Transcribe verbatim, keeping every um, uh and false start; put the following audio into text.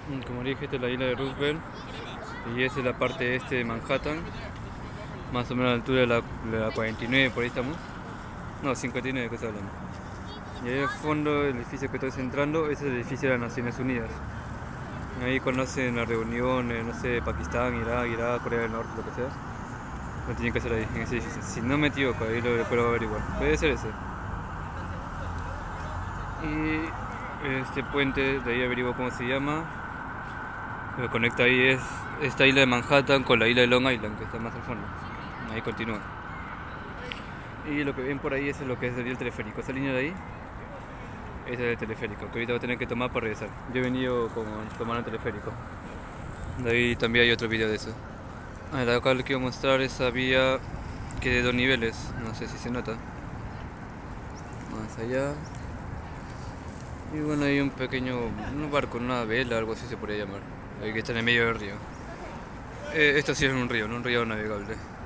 Mm, Como dije, esta es la isla de Roosevelt y esa es la parte este de Manhattan, más o menos a la altura de la, de la cuarenta y nueve, por ahí estamos. No, cincuenta y nueve que estoy hablando. Y ahí al fondo, el edificio que estoy entrando, ese es el edificio de las Naciones Unidas. Ahí cuando hacen las reuniones, no sé, Pakistán, Irak, Irak, Corea del Norte, lo que sea, lo tienen que hacer ahí, en ese edificio. Si no me equivoco, ahí lo puedo averiguar. Puede ser ese. Y este puente, de ahí averiguo cómo se llama. Lo que conecta ahí es esta isla de Manhattan con la isla de Long Island, que está más al fondo. Ahí continúa. Y lo que ven por ahí es lo que es el teleférico. Esa línea de ahí, ese es el teleférico, que ahorita voy a tener que tomar para regresar. Yo he venido con tomando el teleférico. De ahí también hay otro video de eso. A ver, acá les quiero mostrar esa vía que de dos niveles, no sé si se nota. Más allá. Y bueno, hay un pequeño un barco, una vela, algo así se podría llamar. Ahí que está en el medio del río. Eh, esto sí es un río, no un río navegable.